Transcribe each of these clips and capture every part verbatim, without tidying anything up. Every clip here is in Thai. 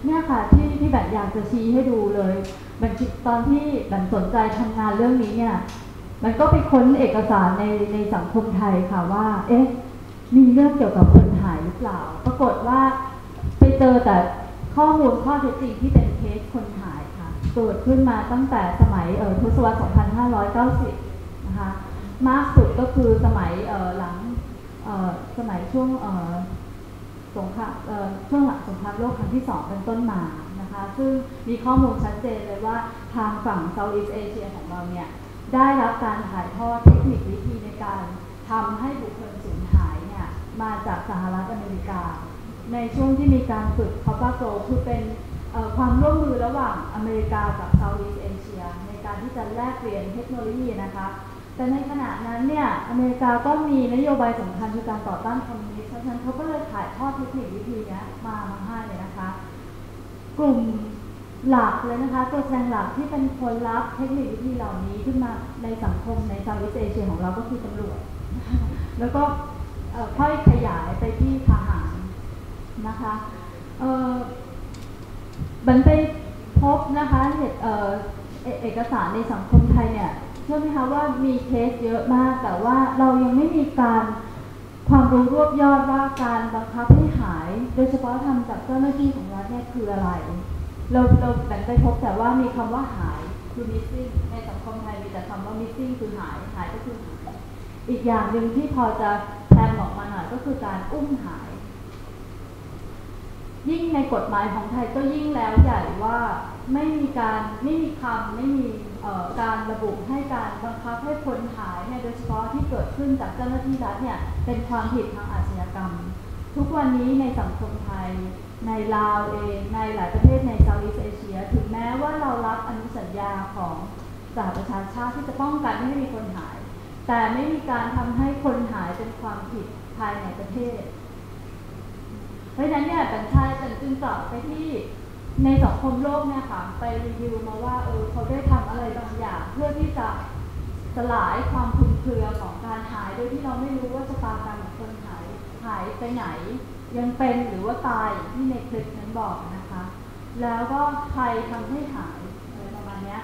เนี่ยค่ะที่ที่แบบอยากจะชี้ให้ดูเลยมันตอนที่แบบสนใจทำงานเรื่องนี้เนี่ยมันก็ไปค้นเอกสารในในสังคมไทยค่ะว่าเอ๊ะมีเรื่องเกี่ยวกับคนหายหรือเปล่าปรากฏว่าไปเจอแต่ข้อมูลข้อเท็จจริงที่เป็นเคสคนหายค่ะเกิดขึ้นมาตั้งแต่สมัยเอ่อทศวรรษ สองพันห้าร้อยเก้าสิบ นะคะมากสุดก็คือสมัยเอ่อหลังเอ่อสมัยช่วงเอ่อสงครามเอ่อช่วงหลังสงครามโลกครั้งที่สองเป็นต้นมานะคะซึ่งมีข้อมูลชัดเจนเลยว่าทางฝั่ง Southeast Asia ของเราเนี่ยได้รับการถ่ายทอดเทคนิควิธีในการทำให้บุคคลสูญหายเนี่ยมาจากสหรัฐอเมริกาในช่วงที่มีการฝึก COPPAGO คือเป็นความร่วมมือระหว่างอเมริกากับ Southeast Asia ในการที่จะแลกเปลี่ยนเทคโนโลยีนะคะแต่ในขณะนั้นเนี่ยอเมริกาก็มีนโยบายสำคัญคือการต่อต้านคอมมิวนิสต์เพราะฉะนั้นเขาก็เลยถ่ายทอดเทคนิควิธีนี้มามาให้เลยนะคะกลุ่มหลักเลยนะคะตัวแสดงหลักที่เป็นคนรับเทคนิควิธีเหล่านี้ขึ้นมาในสังคมใน Southeast Asia ของเราก็คือตำรวจแล้วก็ค่อยขยายไปที่ทหารนะคะบันไปพบนะคะเอ่อเอกสารในสังคมไทยเนี่ยเชื่อไหมคะว่ามีเคสเยอะมากแต่ว่าเรายังไม่มีการความรู้รวบยอดว่าการบังคับให้หายโดยเฉพาะทำจากเจ้าหน้าที่ของรัฐเนี่ยคืออะไรเราเราแบ่งไปพบแต่ว่ามีคำว่าหายคือ missing ในสังคมไทยมีแต่คำว่า missing คือหายหายก็คือหายอีกอย่างหนึ่งที่พอจะแทนออกมาหน่อยก็คือการอุ้มหายยิ่งในกฎหมายของไทยก็ยิ่งแล้วใหญ่ว่าไม่มีการไม่มีคำไม่มีการระบุให้การบังคับให้คนหายเนี่ยโดยเฉพาะที่เกิดขึ้นจากเจ้าหน้าที่รัฐเนี่ยเป็นความผิดทางอาชญากรรมทุกวันนี้ในสังคมไทยในลาวเองในหลายประเทศในเซาท์อีสต์เอเชียถึงแม้ว่าเรารับอนุสัญญาของสหประชาชาติที่จะป้องกันไม่ให้มีคนหายแต่ไม่มีการทำให้คนหายเป็นความผิดภายในประเทศเพราะฉะนั้นเนี่ยเป็นชายเป็นจึงกลับไปที่ในสังคมโลกเนี่ยค่ะไปรีวิวมาว่าเออเขาได้ทำอะไรบางอย่างเพื่อที่จะสลายความคลุมเครือของการหายโดยที่เราไม่รู้ว่าชะตากรรมของคนหายหายไปไหนยังเป็นหรือว่าตายที่ในคลิปนั้นบอกนะคะแล้วก็ใครทำให้หายอะไรประมาณนี้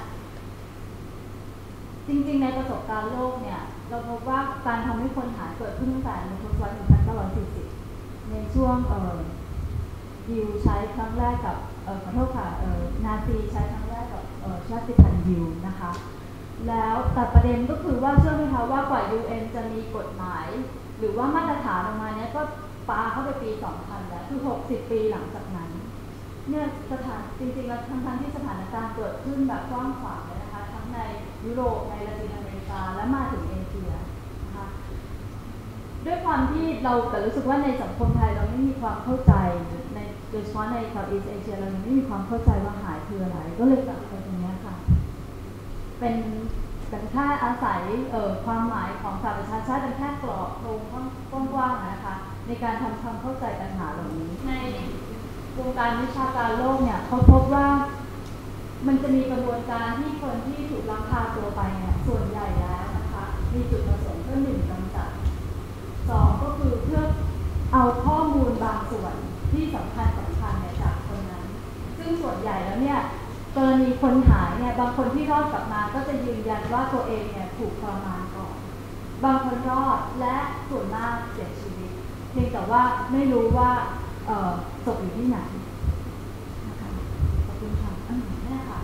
จริงๆในประสบการณ์โลกเนี่ยเราพบว่าการทำให้คนหายเกิดขึ้นตั้งแต่ในทศวรรษหนึ่งพันเก้าร้อยสี่สิบในช่วงเอ่อยิวใช้ครั้งแรกกับเอ่อขอโทษค่ะเอ่อนาซีใช้ครั้งแรกกับเอ่อชาติพันธุ์ยิวนะคะแล้วแต่ประเด็นก็คือว่าเชื่อไหมคะว่ากว่า ยู เอ็น จะมีกฎหมายหรือว่ามาตรฐานออกมาเนี้ยก็ปาเข้าไปปีสองพันแล้วคือหกสิบปีหลังจากนั้นเนี่ยสถานจริงๆแล้วทั้งๆที่สถานการณ์เกิดขึ้นแบบกว้างขวางเลยนะคะทั้งในยุโรปในละตินอเมริกาและมาถึงเอเชียนะคะด้วยความที่เราแต่รู้สึกว่าในสังคมไทยเราไม่มีความเข้าใจในโดยเฉพาะใน Southeast Asia เรายังไม่มีความเข้าใจว่าหายคืออะไรก็เลยกลับไปตรงนี้ค่ะเป็นเป็นแค่อาศัยเอ่อความหมายของสหประชาชาติเป็นแค่กรอบโครงกว้างๆนะคะในการทำความเข้าใจปัญหาเหล่านี้ในวงการวิชาการโลกเนี่ยเขาพบว่ามันจะมีกระบวนการที่คนที่ถูกลักพาตัวไปเนี่ยส่วนใหญ่แล้วนะคะมีจุดประสงค์เพื่อหนึ่งกำจัดสองก็คือเพื่อเอาข้อมูลบางส่วนที่สำคัญสำคัญเนี่ยจากคนนั้นซึ่งส่วนใหญ่แล้วเนี่ยกรณีคนหายเนี่ยบางคนที่รอดกลับมาก็จะยืนยันว่าตัวเองเนี่ยถูกทรมานก่อนบางคนรอดและส่วนมากเสียชีวิตเพียงแต่ว่าไม่รู้ว่าศพอยู่ที่ไหนนะคะขอบคุณค่ะอันนี้แน่ค่ะ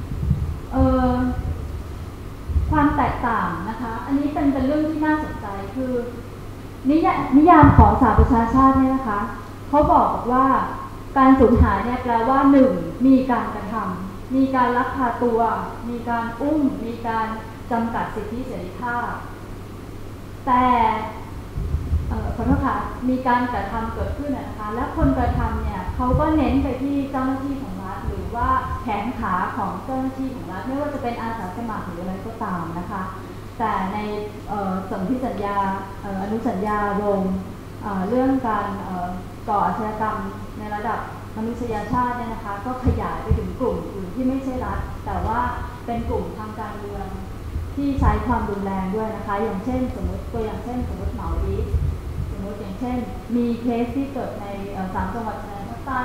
ความแตกต่างนะคะอันนี้เป็นเป็นเรื่องที่น่าสนใจคือนิยนิยามของสหประชาชาติเนี่ยนะคะเขาบอกว่าการสูญหายเนี่ยแปลว่าหนึ่งมีการกระทำมีการลักพาตัวมีการอุ้มมีการจำกัดสิทธิเสรีภาพแต่ขอโทษค่ะมีการกระทำเกิดขึ้นนะคะและคนกระทำเนี่ยเขาก็เน้นไปที่เจ้าหน้าที่ของรัฐหรือว่าแขนขาของเจ้าหน้าที่ของรัฐไม่ว่าจะเป็นอาสาสมัครหรืออะไรก็ตามนะคะแต่ในสนธิสัญญาอนุสัญญาโรมเรื่องการก่ออาชญากรรมในระดับมนุษยชาติเนี่ยนะคะก็ขยายไปถึงกลุ่มอื่นที่ไม่ใช่รัฐแต่ว่าเป็นกลุ่มทางการเมืองที่ใช้ความรุนแรงด้วยนะคะอย่างเช่นสมมติตัวอย่างเช่นสมมติเหมาดีสมมติอย่างเช่นมีเคสที่เกิดในสามจังหวัดชายแดนภาคใต้ของไทย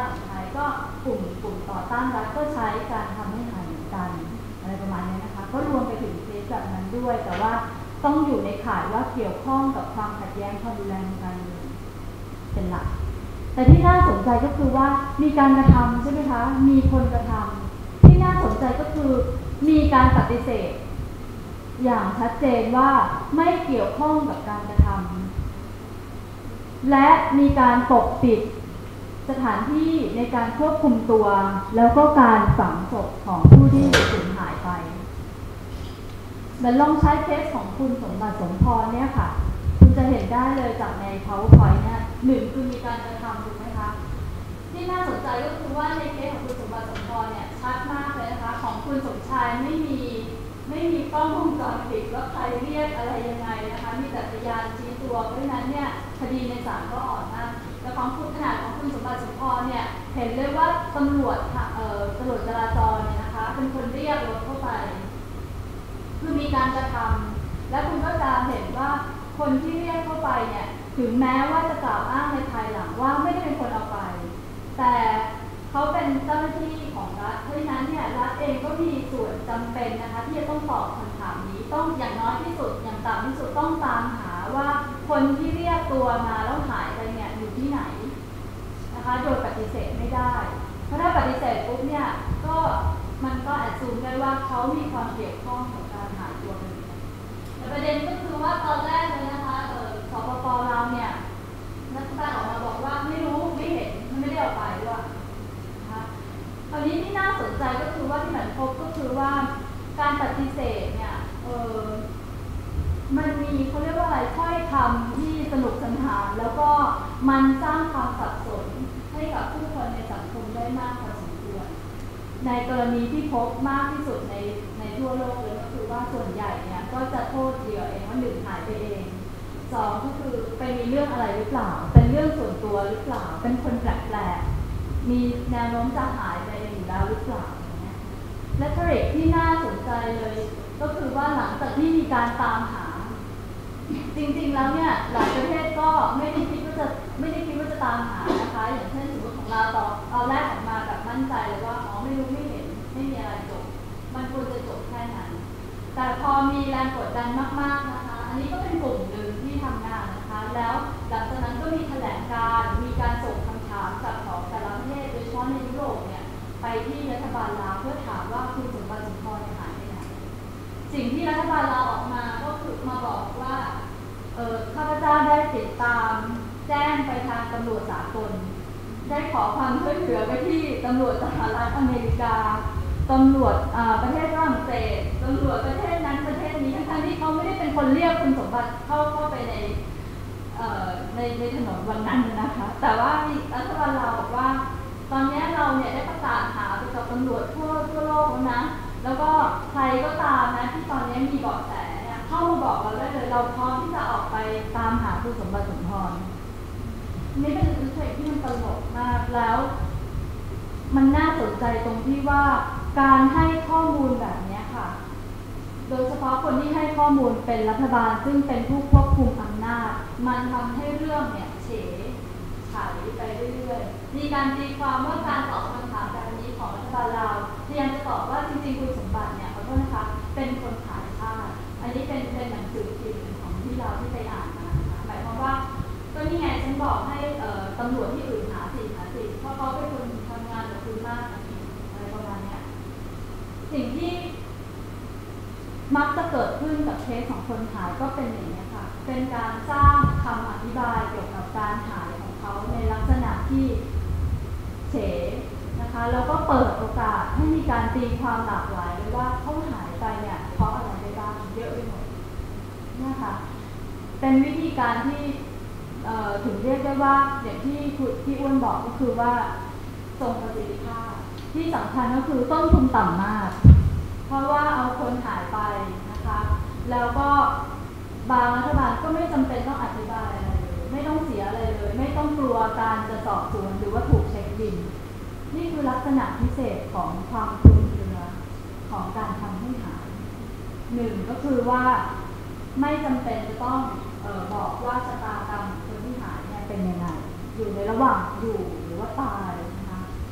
ก็กลุ่มกลุ่มต่อต้านรัฐก็ใช้การทำให้หายเหมือนกันอะไรประมาณนี้นะคะก็รวมไปถึงเคสแบบนั้นด้วยแต่ว่าต้องอยู่ในข่ายว่าเกี่ยวข้องกับความขัดแย้งความรุนแรงการเมืองเป็นหลักแต่ที่น่าสนใจก็คือว่ามีการกระทำใช่ไหมคะมีคนกระทำที่น่าสนใจก็คือมีการปฏิเสธอย่างชัดเจนว่าไม่เกี่ยวข้องกับการกระทำและมีการปกปิดสถานที่ในการควบคุมตัวแล้วก็การฝังศพของผู้ที่สูญหายไปแต่ลองใช้เคสของคุณสมบัติสมพรเนี่ยค่ะคุณจะเห็นได้เลยจากใน PowerPoint เนี่ยหนึ่งคือมีการกระทำถูกไหมคะที่น่าสนใจก็คือว่าในเคสของคุณสมบัติสมพรเนี่ยชัดมากเลยนะคะของคุณสมชายไม่มีไม่มีกล้องวงจรปิดว่าใครเรียกอะไรยังไงนะคะมีแต่พยานชี้ตัวเพราะฉะนั้นเนี่ยคดีในศาลก็อ่อนมากแต่ของคุณขนาดของคุณสมบัติสมพรเนี่ยเห็นเลยว่าตำรวจเอ่อตำรวจจราจรเนี่ยนะคะเป็นคนเรียกรถเข้าไปคือมีการกระทำและคุณก็จะเห็นว่าคนที่เรียกเข้าไปเนี่ยถึงแม้ว่าจะกล่าวอ้างในภายหลังว่าไม่ได้เป็นคนเอาไปแต่เขาเป็นเจ้าหน้าที่ของรัฐเพราะฉะนั้นเนี่ยรัฐเองก็มีส่วนจำเป็นนะคะที่จะต้องตอบคำถามนี้ต้องอย่างน้อยที่สุดอย่างต่ำที่สุดต้องตามหาว่าคนที่เรียกตัวมาแล้วหายไปเนี่ยอยู่ที่ไหนนะคะโดยปฏิเสธไม่ได้เพราะถ้าปฏิเสธปุ๊บเนี่ยก็มันก็แอดซูมได้ว่าเขามีความเกี่ยวข้องกับการหายตัวไปแต่ประเด็นก็คือว่าตอนแรกเลยนะคะเออสปป.เราเนี่ยรัฐบาลออกมาบอกว่าไม่รู้ไม่เห็นมันไม่ได้เอาไปด้วยนะคะตอนนี้ที่น่าสนใจก็คือว่าที่เหมือนพบก็คือว่าการปฏิเสธเนี่ยเออมันมีเขาเรียกว่าอะไรถ้อยคำที่สนุกสนานแล้วก็มันสร้างความสับสนให้กับผู้คนในสังคมได้มากพอสมควรในกรณีที่พบมากที่สุดในในทั่วโลกเลยก็คือว่าส่วนใหญ่เนี่ยก็จะโทษเหยื่อเองว่าหนึ่งหายไปเองสองก็คือไปมีเรื่องอะไรหรือเปล่าเป็นเรื่องส่วนตัวหรือเปล่าเป็นคนแปลกๆมีแนวโน้มจะหายไปเองอยู่แล้วหรือเปล่าและเทรดที่น่าสนใจเลยก็คือว่าหลังจากที่มีการตามหาจริงๆแล้วเนี่ยหลายประเทศก็ไม่ได้คิดว่าจะไม่ได้คิดว่าจะตามหานะคะอย่างเช่นสมมติของเราตอนเอาแรกออกมาแบบมั่นใจเลยว่าอ๋อไม่รู้ไม่เห็นไม่มีอะไรจบมันควรจะจบแค่นั้นแต่พอมีแรงกดดันมากๆนะคะอันนี้ก็เป็นกลุ่มหนึ่งที่ทำงานนะคะแล้วหลังจากนั้นก็มีแถลงการมีการส่งคำถามจากของแต่ละประเทศโดยเฉพาะในยุโรปเนี่ยไปที่รัฐบาลลาวเพื่อถามว่าคุณสมบัติสมพรหายไปไหนสิ่งที่รัฐบาลลาวออกมาก็คือมาบอกว่าเออข้าพเจ้าได้ติดตามแจ้งไปทางตำรวจสากลได้ขอความช่วยเหลือไปที่ตำรวจสหรัฐอเมริกาตำรวจประเทศฝรั่งเศสตำรวจประเทศนั้นประเทศนี้ทั้งๆที่เขาไม่ได้เป็นคนเรียกคุณสมบัติเข้าเข้าไปในในในถนนวันนั้นนะคะแต่ว่ารัฐบาลลาวบอกว่าตอนนี้เราเนี่ยได้ประกาศหาไปกับตำรวจทั่วทั่วโลกแล้วนะแล้วก็ใครก็ตามนะที่ตอนนี้มีเบาะแสเนี่ยเข้ามาบอกเราได้เลยเราพร้อมที่จะออกไปตามหาคุณสมบัติสมพรนี่เป็นอินเทอร์ที่มันตลกมากแล้วมันน่าสนใจตรงที่ว่าการให้ข้อมูลแบบนี้ค่ะโดยเฉพาะคนที่ให้ข้อมูลเป็นรัฐบาลซึ่งเป็นผู้ควบคุมอำนาจมันทำให้เรื่องเนี่ยเฉยฉายไปเรื่อยๆมีการตีความว่าการตอบคำถามแบบนี้ของรัฐบาลลาวพยายามจะตอบว่าจริงๆคุณสมบัติเนี่ยขอโทษนะคะเป็นคนขายชาติอันนี้เป็นเป็นหนังสือพิมพ์ของที่เราที่ไปอ่านมาหมายความว่าก็นี่ไงฉันบอกให้ตำรวจที่อื่นหาสิหาสิเพราะเขาเป็นคนทำงานกับคุณมากอะไรประมาณนี้สิ่งที่มักจะเกิดขึ้นกับเคสของคนหายก็เป็นอย่างนี้ค่ะเป็นการสร้างคำอธิบายเกี่ยวกับการหายของเขาในลักษณะที่เฉนะคะแล้วก็เปิดโอกาสให้มีการตีความหลากหลายเลยว่าเขาหายไปเนี่ยเพราะอะไรได้บ้างเยอะไปหมดเนี่ยค่ะเป็นวิธีการที่ถึงเรียกได้ว่าอย่างที่ที่อ้วนบอกก็คือว่าทรงประสิทธิภาพที่สำคัญก็คือต้นทุนต่ำมากเพราะว่าเอาคนหายไปนะคะแล้วก็บางรัฐบาลก็ไม่จำเป็นต้องอธิบายอะไรเลยไม่ต้องเสียอะไรเลยไม่ต้องกลัวการจะสอบสวนหรือว่าถูกเช็คบินนี่คือลักษณะพิเศษของความคลุมเครือของการทำให้หายหนึ่งก็คือว่าไม่จำเป็นจะต้องเอ่อบอกว่าชะตากรรมคนที่หายเนี่ยเป็นยังไงอยู่ในระหว่างอยู่หรือว่าตายนะคะ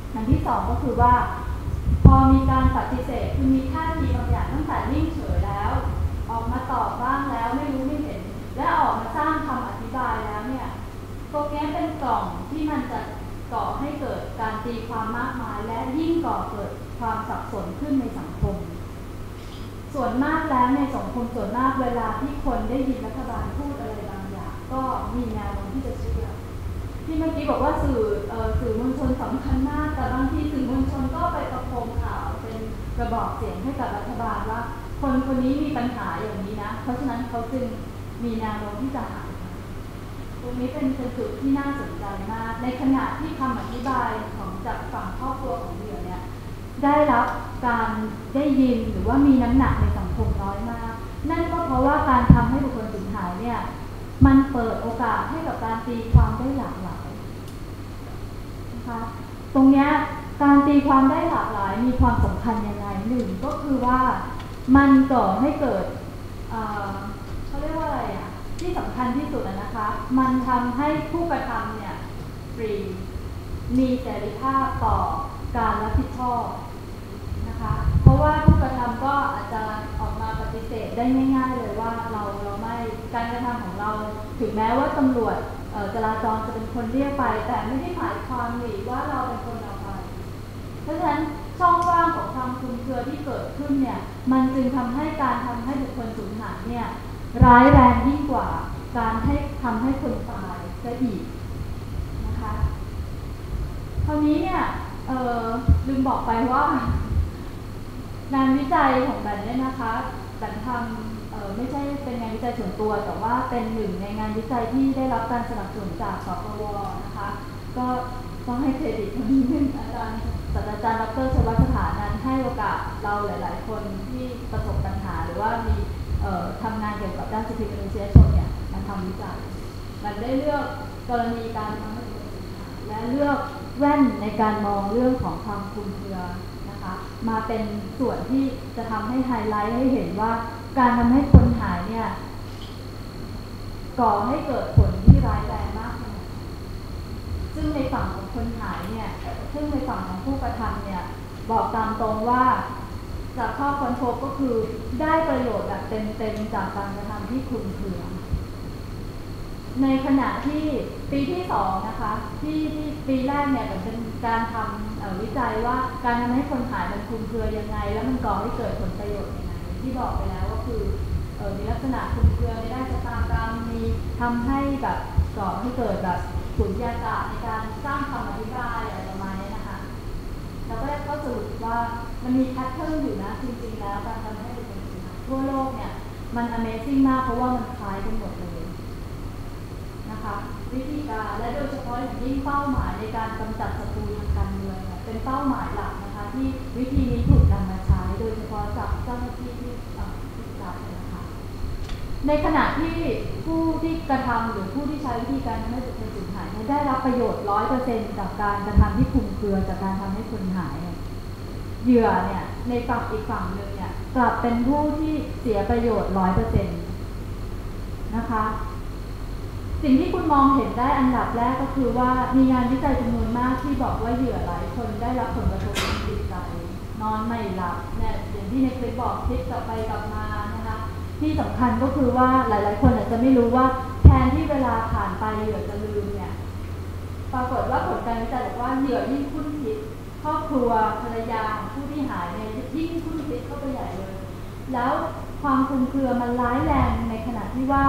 อันที่สองก็คือว่าพอมีการปฏิเสธคือมีท่าทีบางอย่างตั้งแต่นิ่งเฉยแล้วออกมาตอบบ้างแล้วไม่รู้ไม่เห็นและออกมาสร้างคำอธิบายแล้วเนี่ยตรงนี้เป็นกล่องที่มันจะก่อให้เกิดการตีความมากมายและยิ่งก่อเกิดความสับสนขึ้นในสังคมส่วนมากแล้วในสังคมส่วนมากเวลาที่คนได้ยินรัฐบาลพูดอะไรบางอย่างก็มีแนวโน้มที่จะเชื่อที่เมื่อกี้บอกว่าสื่อเอ่อสื่อมวลชนสำคัญมากแต่บางทีสื่อมวลชนก็ไปประโคมข่าวเป็นกระบอกเสียงให้กับรัฐบาลว่าคนคนนี้มีปัญหาอย่างนี้นะเพราะฉะนั้นเขาจึงมีแนวโน้มที่จะหายตรงนี้เป็นจุดที่น่าสนใจมากในขณะที่คำอธิบายของจากฝั่งครอบครัวของเหยื่อเนี่ยได้รับการได้ยินหรือว่ามีน้ำหนักในสังคมน้อยมากนั่นก็เพราะว่าการทำให้บุคคลสูญหายเนี่ยมันเปิดโอกาสให้กับการตีความได้หลากหลายนะคะตรงนี้การตีความได้หลากหลายมีความสำคัญยังไงหนึ่งก็คือว่ามันก่อให้เกิดเอ่อเขาเรียกว่าอะไรอ่ะที่สำคัญที่สุดนะคะมันทำให้ผู้กระทำเนี่ยฟรีมีเสรีภาพต่อการรับผิดชอบนะคะเพราะว่าผู้กระทำก็อาจจะออกมาปฏิเสธได้ง่ายๆเลยว่าเราเราไม่การกระทำของเราถึงแม้ว่าตำรวจจราจรจะเป็นคนเรียกไปแต่ไม่ได้หมายความหรือว่าเราเป็นคนเอาไปเพราะฉะนั้นช่องว่างของความคลุมเครือที่เกิดขึ้นเนี่ยมันจึงทำให้การทำให้บุคคลสูญหายเนี่ยร้ายแรงยิ่งกว่าการให้ทำให้คนตายซะอีกนะคะคราวนี้เนี่ยเออลืมบอกไปว่างานวิจัยของแบนเนี่ยนะคะแบนทำเอ่อไม่ใช่เป็นงานวิจัยส่วนตัวแต่ว่าเป็นหนึ่งในงานวิจัยที่ได้รับการสนับสนุนจากสปว.นะคะก็ต้องให้เครดิตคนนี้นึงอาจารย์ศาสตราจารย์ดร.ชวัฒน์สถานันท์ให้โอกาสเราหลายๆคนที่ประสบปัญหาหรือว่ามีทำงานเกี่ยวกับด้านสิทธิมนุษยชนเนี่ยมาทำวิจัยมันได้เลือกกรณีการทำให้คนสูญหายและเลือกแว่นในการมองเรื่องของความคลุมเครือนะคะมาเป็นส่วนที่จะทำให้ไฮไลท์ให้เห็นว่าการทำให้คนหายเนี่ยก่อให้เกิดผลที่ร้ายแรงมากขนาดซึ่งในฝั่งของคนหายเนี่ยซึ่งในฝั่งของผู้กระทำเนี่ยบอกตามตรงว่าจากข้อค้นพบก็คือได้ประโยชน์แบบเต็มๆจากการกระทำที่คลุมเครือในขณะที่ปีที่สองนะคะที่ที่ปีแรกเนี่ยเป็นการทำวิจัยว่าการทำให้คนหายมันคลุมเครือยังไงแล้วมันก่อให้เกิดผลประโยชน์ยังไงที่บอกไปแล้วก็คือเออมีลักษณะคลุมเครือในด้านชะตากรรมมีทำให้แบบก่อให้เกิดแบบสุญญากาศในการสร้างคำอธิบายอะไรประมาณนี้นะคะแล้วก็ก็สรุปว่ามันมีแพทเทิร์นอยู่นะจริงๆแล้วการทำให้เป็นคนหายทั่วโลกเนี่ยมัน Amazing มากเพราะว่ามันคล้ายกันหมดเลยนะคะวิธีการและโดยเฉพาะอย่างยิ่งเป้าหมายในการกำจัดศัตรูทางการเมืองเป็นเป้าหมายหลักนะคะที่วิธีนี้ถูกนำมาใช้โดยเฉพาะจากเจ้าหน้าที่ที่ที่รัฐนะคะในขณะที่ผู้ที่กระทำหรือผู้ที่ใช้วิธีการทำให้บุคคลสูญหายได้รับประโยชน์ ร้อยเปอร์เซ็นต์ จากการกระทำที่คลุมเครือจากการทำให้คนหายเหยื่อเนี่ยในฝั่งอีกฝั่งหนึ่งเนี่ยกลับเป็นผู้ที่เสียประโยชน์ ร้อยเปอร์เซ็นต์ นะคะสิ่งที่คุณมองเห็นได้อันดับแรกก็คือว่ามีงานวิจัยจำนวนมากที่บอกว่าเหยื่อหลายคนได้รับผลกระทบทางจิตใจนอนไม่หลับเนี่ยอย่างที่ในคลิปบอกคลิปกลับไปกลับมานะคะที่สำคัญก็คือว่าหลายๆคนอาจจะไม่รู้ว่าแทนที่เวลาผ่านไปเหยื่อจะลืมเนี่ยปรากฏว่าผลการวิจัยบอกว่าเหยื่อยิ่งคุ้นคิดครอบครัวภรรยาของผู้ที่หายเนี่ยยิ่งคุ้นคิดเข้าไปใหญ่เลยแล้วความคลุมเครือมันร้ายแรงในขณะที่ว่า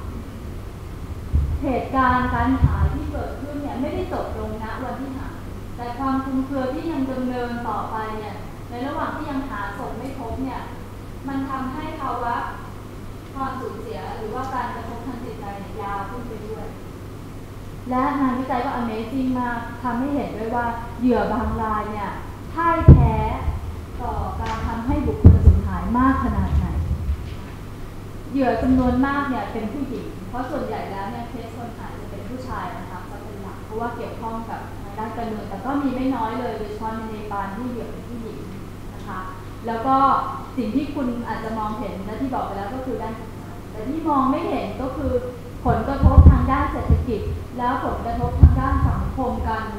เหตุการณ์การหายที่เกิดขึ้นเนี่ยไม่ได้จบลงณวันที่หายแต่ความคลุมเครือที่ยังดำเนินต่อไปเนี่ยในระหว่างที่ยังหาศพไม่พบเนี่ยมันทำให้ภาวะความสูญเสียหรือว่าการกระทบทางจิตใจยาวขึ้นไปด้วยและงานวิจัยก็ Amazing มากทำให้เห็นด้วยว่าเหยื่อบางรายเนี่ยพ่ายแพ้ต่อการทำให้บุคคลสูญหายมากขนาดไหนเหยื่อจำนวนมากเนี่ยเป็นผู้หญิงเพราะส่วนใหญ่แล้วเนี่ยเคสคนหายจะเป็นผู้ชายนะคะจะเป็นหลักเพราะว่าเกี่ยวข้องกับด้านการเมืองแต่ก็มีไม่น้อยเลยโดยเฉพาะในเนปาลที่เหยื่อเป็นผู้หญิงนะคะแล้วก็สิ่งที่คุณอาจจะมองเห็นและที่บอกไปแล้วก็คือด้านแต่ที่มองไม่เห็นก็คือผลกระทบทางด้านเศรษฐกิจแล้วผลกระทบทางด้านสังคมการเมืองเนี่ย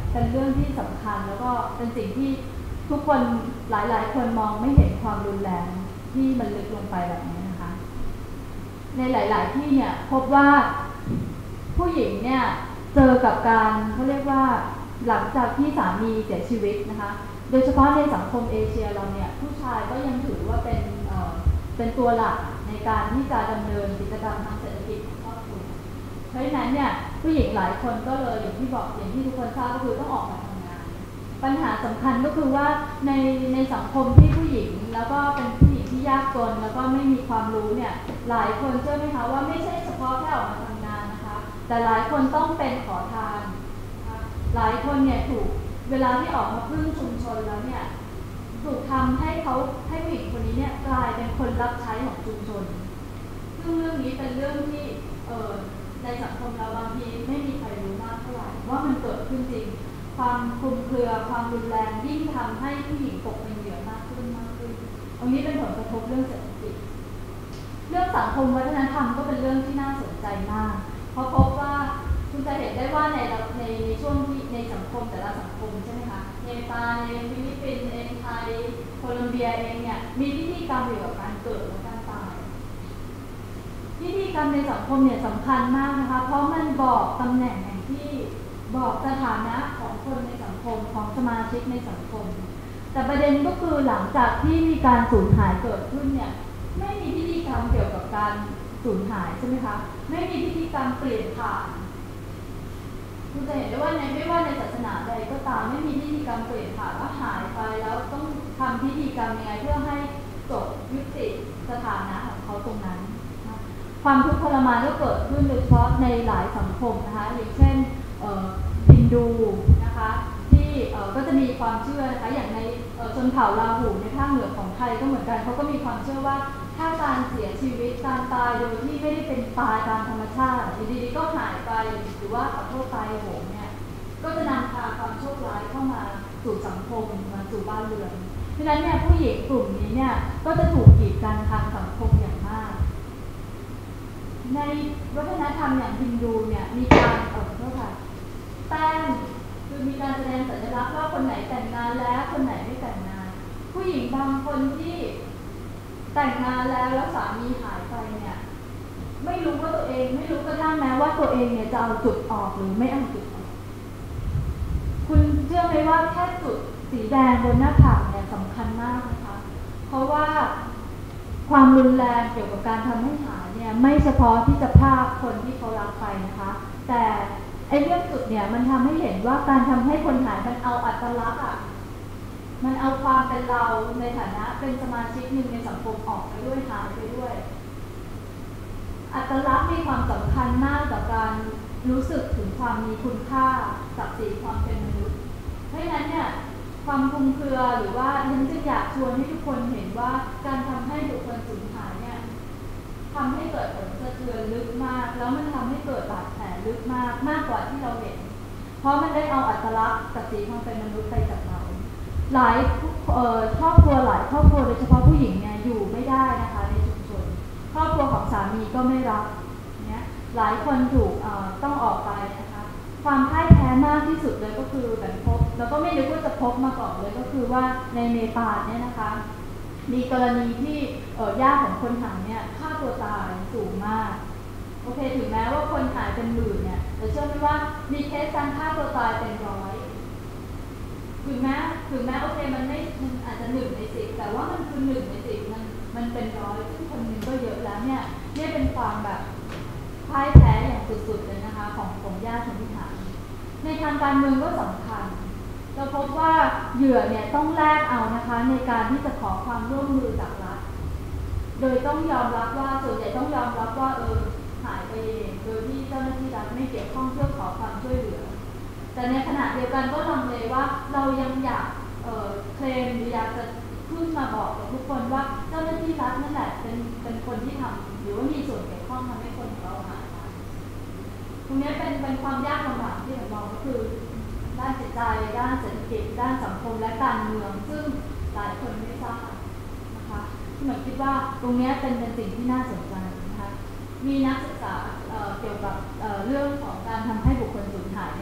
เป็นเรื่องที่สำคัญแล้วก็เป็นสิ่งที่ทุกคนหลายๆคนมองไม่เห็นความรุนแรงที่มันลึกลงไปแบบนี้นะคะในหลายๆที่เนี่ยพบว่าผู้หญิงเนี่ยเจอกับการเขาเรียกว่าหลังจากที่สามีเสียชีวิตนะคะโดยเฉพาะในสังคมเอเชียเราเนี่ยผู้ชายก็ยังถือว่าเป็นเอ่อเป็นตัวหลักในการที่จะดำเนินกิจกรรมทางเศรษฐกิจของครอบครัวเพราะฉะนั้นเนี่ยผู้หญิงหลายคนก็เลยอย่างที่บอกอย่างที่ทุกคนทราบก็คือต้องออกมาทำงานปัญหาสำคัญก็คือว่าในในสังคมที่ผู้หญิงแล้วก็เป็นผู้หญิงที่ยากจนแล้วก็ไม่มีความรู้เนี่ยหลายคนเชื่อไหมคะว่าไม่ใช่เฉพาะแค่ออกมาทำงานนะคะแต่หลายคนต้องเป็นขอทานนะคะหลายคนเนี่ยถูกเวลาที่ออกมาพึ่งชุมชนแล้วเนี่ยถูกทำให้เขาให้ผู้หญิงคนนี้เนี่ยกลายเป็นคนรับใช้ของชุมชนซึ่งเรื่องนี้เป็นเรื่องที่เอ่อในสังคมเราบางทีไม่มีใครรู้มากเท่าไหร่ว่ามันเกิดขึ้นจริงความคลุมเครือความรุนแรงยิ่งทำให้ผู้หญิงตกเป็นเหยื่อมากขึ้นมากขึ้นตรงนี้เป็นผลกระทบเรื่องเศรษฐกิจเรื่องสังคมวัฒนธรรมก็เป็นเรื่องที่น่าสนใจมากเพราะพบว่าคุณจะเห็นได้ว่าในในในช่วงที่ในสังคมแต่ละสังคมใช่ไหมคะเนปาลเองฟิลิปปินส์เองไทยโคลอมเบียเองเนี่ยมีพิธีกรรมเกี่ยวกับการเกิดและการตายพิธีกรรมในสังคมเนี่ยสำคัญมากนะคะเพราะมันบอกตำแหน่งแห่งที่บอกสถานะของคนในสังคมของสมาชิกในสังคมแต่ประเด็นก็คือหลังจากที่มีการสูญหายเกิดขึ้นเนี่ยไม่มีพิธีกรรมเกี่ยวกับการสูญหายใช่ไหมคะไม่มีพิธีกรรมเปลี่ยนผ่านคุณจะเห็นได้ว่าในไม่ว่าในศาสนาใดก็ตามไม่มีพิธีกรรมเปลี่ยนผ่านว่าหายไปแล้วต้องทำพิธีกรรมยังไงเพื่อให้จบยุติสถานะของเขาตรงนั้นความทุกข์ทรมานก็เกิดขึ้นโดยเฉพาะในหลายสังคมนะคะอย่างเช่นฮินดูนะคะที่ก็จะมีความเชื่อนะคะอย่างในชนเผ่าลาหูในภาคเหนือของไทยก็เหมือนกันเขาก็มีความเชื่อว่าถ้าการเสียชีวิตการตายโดยที่ไม่ได้เป็นตายตามธรรมชาติอยู่ดีๆก็หายไปหรือว่าขอโทษตายโหงเนี่ยก็จะนำพาความโชคร้ายเข้ามาสู่สังคมมาสู่บ้านเรือนเพราะฉะนั้นเนี่ยผู้หญิงกลุ่มนี้เนี่ยก็จะถูกกีดกันทางสังคมอย่างมากในวัฒนธรรมอย่างฮินดูเนี่ยมีการเอ่อเท่าไหร่แต้มคือมีการแสดงสัญลักษณ์ว่าคนไหนแต่งงานแล้วคนไหนไม่แต่งงานผู้หญิงบางคนที่แต่งงานแล้วแล้วสามีหายไปเนี่ยไม่รู้ว่าตัวเองไม่รู้กระทั่งแม้ว่าตัวเองเนี่ยจะเอาจุดออกหรือไม่เอาจุดออกคุณเชื่อไหมว่าแค่จุดสีแดงบนหน้าผากเนี่ยสำคัญมากนะคะเพราะว่าความรุนแรงเกี่ยวกับการทำให้หายเนี่ยไม่เฉพาะที่จะพรากคนที่เขารักไปนะคะแต่ไอ้เรื่องจุดเนี่ยมันทำให้เห็นว่าการทำให้คนหายมันเอาอัตลักษณ์อ่ะมันเอาความเป็นเราในฐานะเป็นสมาชิกหนึ่งในสังคมออกไปด้วยหายไปด้วยอัตลักษณ์มีความสำคัญมากต่อการรู้สึกถึงความมีคุณค่าศักดิ์ศรีความเป็นมนุษย์เพราะฉะนั้นเนี่ยความคลุมเครือหรือว่าฉันจึงอยากชวนให้ทุกคนเห็นว่าการทำให้บุคคลสูญหายเนี่ยทำให้เกิดผลสะเทือนลึกมากแล้วมันทำให้เกิดบาดแผลลึกมากมากกว่าที่เราเห็นเพราะมันได้เอาอัตลักษณ์ศักดิ์ศรีความเป็นมนุษย์ไปจากเราหลายครอบครัวหลายครอบครัวโดยเฉพาะผู้หญิงเนี่ยอยู่ไม่ได้นะคะในชุมชนครอบครัวของสามีก็ไม่รับเนี่ยหลายคนถูกต้องออกไปนะคะความพ่ายแพ้มากที่สุดเลยก็คือแบบพบแล้วก็ไม่นึกว่าจะพบมาก่อนเลยก็คือว่าในเนปาลเนี่ยนะคะมีกรณีที่ญาติของคนหายเนี่ยฆ่าตัวตายสูงมากโอเคถึงแม้ว่าคนหายเป็นหมื่นเนี่ยแต่เชื่อไหมว่ามีเคสการฆ่าตัวตายเป็นร้อยถึงแม้ถึงแม้โอเคมันไม่มันอาจจะหนึ่งในสิบแต่ว่ามันคือหนึ่งในสิบมันมันเป็นร้อยซึ่งคนหนึ่งก็เยอะแล้วเนี่ยนี่เป็นความแบบพ่ายแพ้อย่างสุดๆเลยนะคะของของญาติคนที่หายในทางการเมืองก็สำคัญเราพบว่าเหยื่อเนี่ยต้องแลกเอานะคะในการที่จะขอความร่วมมือจากรัฐโดยต้องยอมรับว่าส่วนใหญ่ต้องยอมรับว่าเออหายไปเองโดยที่เจ้าหน้าที่รัฐไม่เกี่ยวข้องเพื่อขอความช่วยเหลือแต่ในขณะเดียวกันก็ลังเลว่าเรายังอยากเอ่อเคลมหรืออยากจะขึ้นมาบอกกับทุกคนว่าเจ้าหน้าที่รัฐนั่นแหละเป็นเป็นคนที่ทำหรือว่ามีส่วนเกี่ยวข้องทำให้คนของเราหายไปตรงนี้เป็นเป็นความยากลำบากที่ผมมองก็คือด้านจิตใจด้านเศรษฐกิจด้านสังคมและการเมืองซึ่งหลายคนไม่ทราบนะคะที่ผมคิดว่าตรงนี้เป็นเป็นสิ่งที่น่าสนใจนะคะ มีนักศึกษา เ, เกี่ยวกับเเรื่องของการทำให้บุคคลสูญหายเนี่ยนะคะ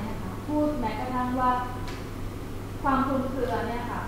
พูดแม้กระทั่งว่าความคลุมเครือเนี่ยค่ะ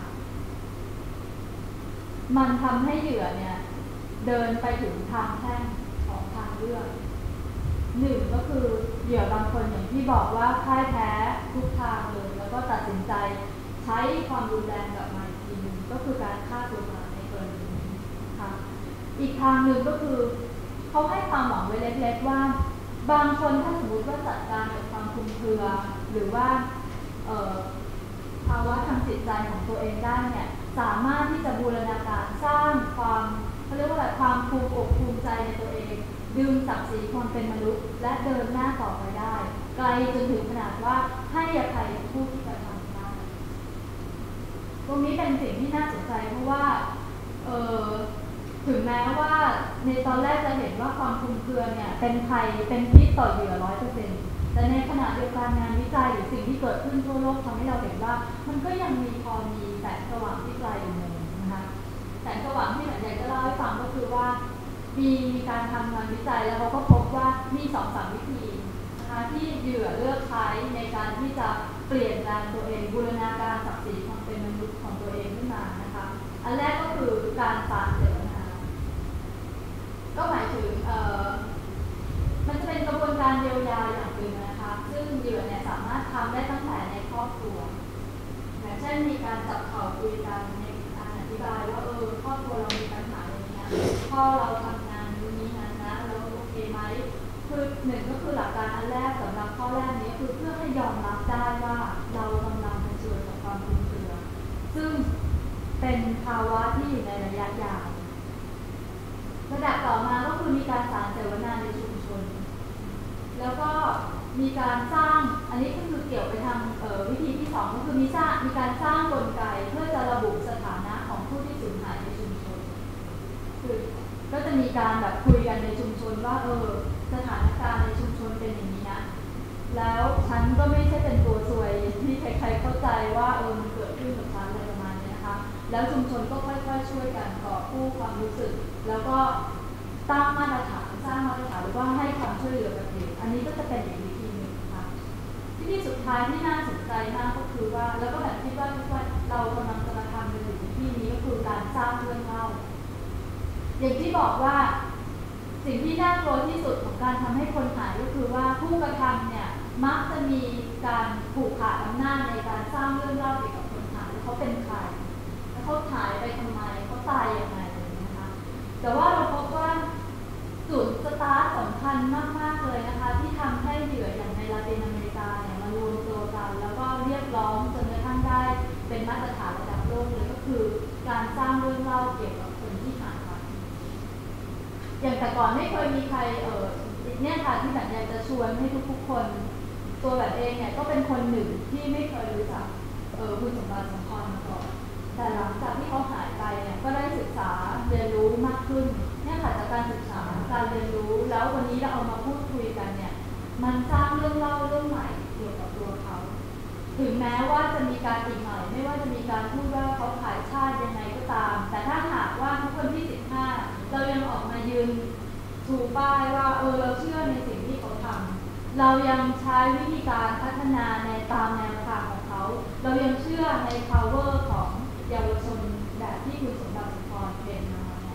มันทำให้เหยื่อเนี่ยเดินไปถึงทางแท่งของทางเลือกหนึ่งก็คือเหยื่อบางคนอย่างที่บอกว่าพ่ายแพ้ทุกทางเลยแล้วก็ตัดสินใจใช้ความรุนแรงกับมันอีกทีหนึ่งก็คือการฆ่าตัวตายในกรณีนี้ค่ะอีกทางหนึ่งก็คือเขาให้ความหวังไว้เล็กๆว่าบางคนถ้าสมมติว่าจัดการกับความคลุมเครือหรือว่าภาวะทางจิตใจของตัวเองได้เนี่ยสามารถที่จะบูรณาการสร้างความเขาเรียกว่าอะไรความภูมิอกภูมิใจในตัวเองดึงศักดิ์ศรีความเป็นมนุษย์และเดินหน้าต่อไปได้ไกลจนถึงขนาดว่าให้อภัยผู้ที่กระทำได้ตรงนี้เป็นสิ่งที่น่าสนใจเพราะว่าเออถึงแม้ว่าในตอนแรกจะเห็นว่าความคลุมเครือเนี่ยเป็นภัยเป็นพิษต่อเหยื่อ ร้อยเปอร์เซ็นต์ แต่ในขณะเดียวกันงานวิจัยหรือสิ่งที่เกิดขึ้นทั่วโลกทำให้เราเห็นว่ามันก็ยังมีพอมีแสงสว่างที่ไกลอยู่เลยนะคะแสงสว่างที่อยากจะเล่าให้ฟังก็คือว่ามีมีการทำงานวิจัยแล้วเขาก็พบว่ามีสองสามวิธีนะคะที่เหยื่อเลือกใช้ในการที่จะเปลี่ยนแปลงตัวเองบูรณาการศักดิ์ศรีความเป็นมนุษย์ของตัวเองขึ้นมานะคะอันแรกก็คือการสารเสวนาก็หมายถึงเอ่อมันจะเป็นกระบวนการเยียวยาอย่างหนึ่งนะคะซึ่งเหยื่อเนี่ยสามารถทำได้ตั้งแต่ในครอบครัวอย่างเช่นมีการจับเข่าคุยกันในการอธิบายว่าเออครอบครัวเรามีปัญหาอย่างนี้พ่อเราทำงานนี้นี้นั้นนะเราโอเคไหมคือหนึ่งก็คือหลักการอันแรกสำหรับข้อแรกนี้คือเพื่อให้ยอมรับได้ว่าเรากำลังเผชิญกับความคลุมเครือซึ่งเป็นภาวะที่อยู่ในระยะยาวระดับต่อมาก็คือมีการสานเสวนาในชุมชนแล้วก็มีการสร้างอันนี้ก็คือเกี่ยวไปทางวิธีที่สองก็คือมีสร้างมีการสร้างกลไกเพื่อจะระบุสถานะของผู้ที่สูญหายในชุมชนคือก็จะมีการแบบคุยกันในชุมชนว่าเออสถานการณ์ในชุมชนเป็นอย่างนี้นะแล้วฉันก็ไม่ใช่เป็นตัวซวยที่ใครๆเข้าใจว่าเออมันเกิดขึ้นกับฉันอะไรประมาณนี้นะคะแล้วชุมชนก็ค่อยๆช่วยกันก่อกู้ความรู้สึกแล้วก็ตั้งมาตรฐานสร้างมาตรฐานหรือว่าให้ความช่วยเหลือกับเด็กอันนี้ก็จะเป็นอีกวิธีหนึ่งค่ะวิธีสุดท้ายที่น่าสนใจมากก็คือว่าแล้วก็แบบคิดว่าทุกวันเรากำลังจะมาทำกันอยู่ในที่นี้ก็คือการสร้างเรื่องเล่าอย่างที่บอกว่าสิ่งที่น่ากลัวที่สุดของการทำให้คนหายก็คือว่าผู้กระทำเนี่ยมักจะมีการผูกขาดอำนาจในการสร้างเรื่องเล่าเกี่ยวกับคนหายเขาเป็นใครแล้วเขาหายไปทำไมเขาตายยังไงนะคะแต่ว่าเราพบว่าจุดสตาร์ทสำคัญมากๆเลยนะคะที่ทำให้เหยื่ออย่างในลาตินอเมริกาเนี่ยมารวมตัวกันแล้วก็เรียกร้องจนกระทั่งได้เป็นมาตรฐานระดับโลกเลยก็คือการสร้างเรื่องเล่าเกี่ยวกับคนที่หายไปอย่างแต่ก่อนไม่เคยมีใครเออเนี่ยค่ะที่แบบอยากจะชวนให้ทุกๆคนตัวแบบเองเนี่ยก็เป็นคนหนึ่งที่ไม่เคยรู้จักเออคุณสมบัติสมพรมาก่อนแต่หลังจากที่เขาหายไปเนี่ยก็ได้ศึกษาเรียนรู้มากขึ้นเนี่ยค่ะจากการศึกษาการเรียนรู้แล้ววันนี้เราเอามาพูดคุยกันเนี่ยมันสร้างเรื่องเล่าเรื่องใหม่เกี่ยวกับตัวเขาถึงแม้ว่าจะมีการอีกหน่อยไม่ว่าจะมีการพูดว่าเขาขายชาติยังไงก็ตามแต่ถ้าหากว่าทุกคนที่สิบห้าเรายังออกมายืนชูป้ายว่าเออเราเชื่อในสิ่งที่เขาทำเรายังใช้วิธีการพัฒนาในตามแนวทางของเขาเรายังเชื่อใน power ของเยาวชนแบบที่คุณสมบัติสมพรเป็นมาเนี่ย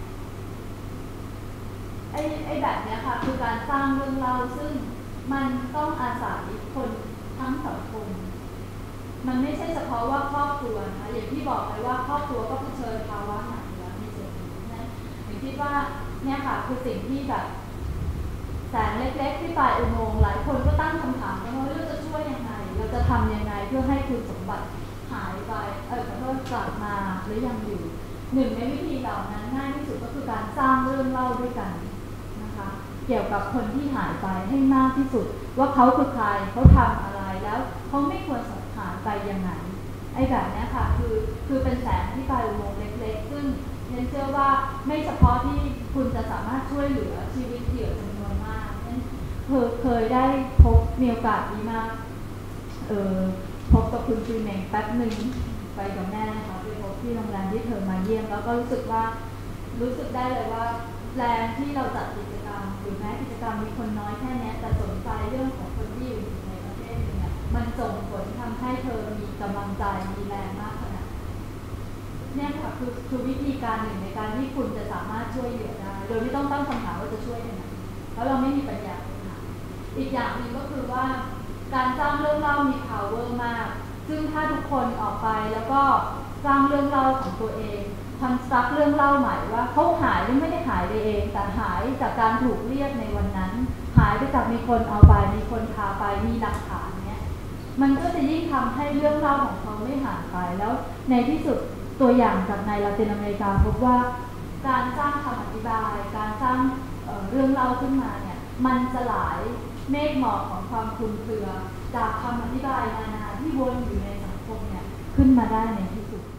ไอ้ไอ้แบบนี้ค่ะคือการสร้างเรื่องเล่าซึ่งมันต้องอาศัยคนทั้งสังคมมันไม่ใช่เฉพาะว่าครอบครัวนะคะอย่างที่บอกไปว่าครอบครัวก็เผชิญภาวะหนักแล้วในส่วนนี้นะอย่างคิดว่าเนี่ยค่ะคือสิ่งที่แบบแสงเล็กๆที่ปลายอุโมงค์หลายคนก็ตั้งคำถามว่าเราจะช่วยยังไงเราจะทำยังไงเพื่อให้คุณสมบัติหายไปเออขอโทษกลับมาหรือยังอยู่หนึ่งในวิธีเหล่านั้นง่ายที่สุดก็คือการสร้างเรื่องเล่าด้วยกันนะคะเกี่ยวกับคนที่หายไปให้มากที่สุดว่าเขาคือใครเขาทำอะไรแล้วเขาไม่ควรสูญหายไปยังไงไอ้แบบนี้ค่ะคือคือเป็นแสงที่ปลายอุโมงค์เล็กๆซึ่งฉันเชื่อว่าไม่เฉพาะที่คุณจะสามารถช่วยเหลือชีวิตเหยื่อจำนวนมากเคยเคยได้พบมีโอกาสดีมากเออพบกับคุณจูเน่งแป๊บหนึ่งไปกับแม่นะคะไปพบที่โรงแรมที่เธอมาเยี่ยมแล้วก็รู้สึกว่ารู้สึกได้เลยว่าแรงที่เราจัดกิจกรรมหรือแม้กิจกรรมมีคนน้อยแค่นี้แต่สนใจเรื่องของคนที่อยู่ในประเทศนี้เนี่ยมันส่งผลทำให้เธอมีกำลังใจมีแรงมากขนาดเนี่ยค่ะคือคือวิธีการหนึ่งในการที่คุณจะสามารถช่วยเหลือได้โดยไม่ต้องตั้งคำถามว่าจะช่วยยังไงเพราะเราไม่มีปัญญาค่ะอีกอย่างหนึ่งก็คือว่าการสร้างเรื่องเล่ามี power มากซึ่งถ้าทุกคนออกไปแล้วก็สร้างเรื่องเล่าของตัวเองคอนสตรักเรื่องเล่าใหม่ว่าเขาหายไม่ได้หายไปเองแต่หายจากการถูกเรียกในวันนั้นหายไปจากมีคนเอาไปมีคนพาไปมีหลักฐานเนี้ยมันก็จะยิ่งทำให้เรื่องเล่าของเขาไม่หายไปแล้วในที่สุดตัวอย่างจากในลาตินอเมริกาพบว่าการสร้างคำอธิบายการสร้าง เอ่อ เรื่องเล่าขึ้นมาเนี่ยมันสลายเมฆหมอกของความคลุมเครือจากคำอธิบายนานาที่วนอยู่ในสังคมเนี่ยขึ้นมาได้ในที่สุด